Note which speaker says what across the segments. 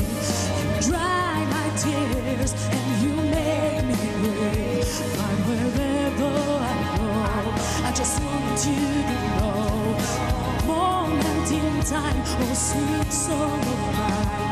Speaker 1: dry my tears, and you make me brave. Find wherever I go, I just want you to know. Moment in time, oh sweet song of mine,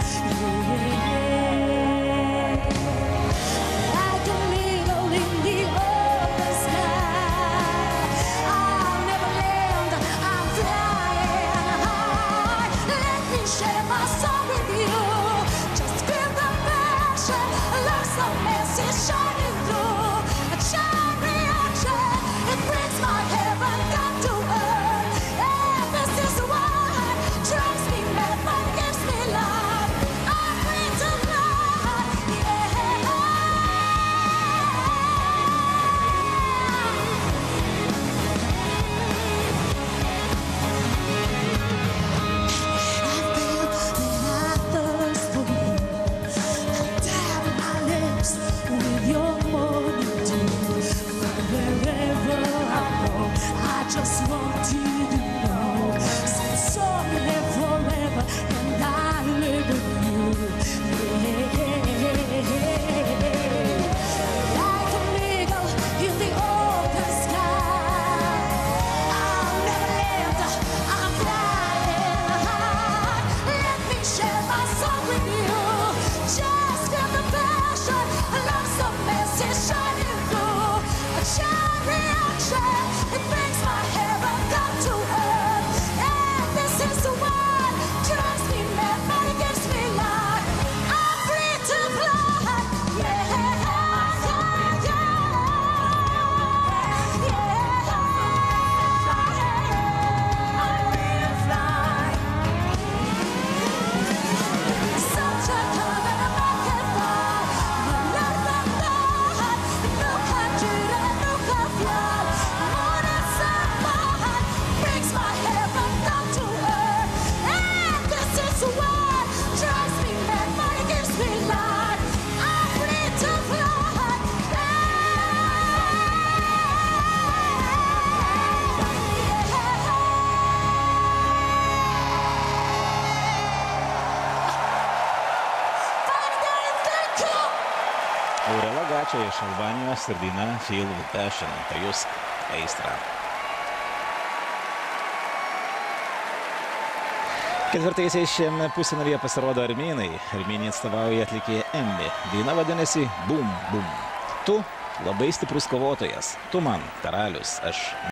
Speaker 1: yeah. Like a needle in the open sky, I'll never land, I'm flying high. Let me share my soul with you. Just feel the passion, love so messy shining through. A chain reaction, it brings my heaven down to earth. And this is what drives me mad, but gives me life. I'm free to fly, yeah. I feel my thirst for you. Tap my lips with your morning dew. But wherever I go, I just want you to know. Since song live forever, and I live with you. Like an eagle in the open sky, I'll never land, I'm flying high. Let me share my soul with you. Just feel the passion, love so messy shining through. A chain reaction, it brings my heaven down to earth. And this is the one drives me mad, but it gives me life. I'm free to fly, yeah, yeah, yeah. I'm free to fly. Such a love and a man can fly. Nunca gira, nunca fjall. Månens samband brings my heaven down to earth. And this is what drives me mad, but it gives me life. I'm free to fly.
Speaker 2: Aurela Gačia iš Albanijos ir daina Feel with Passion, pajusk aistrą. Ketvirtaisiais šiame pusfinalyje pasirodo armėnai. Armėnija atstovauja atlikėja Emmi. Daina vadinasi Bum Bum. Tu labai stiprus kovotojas. Tu man karalius, aš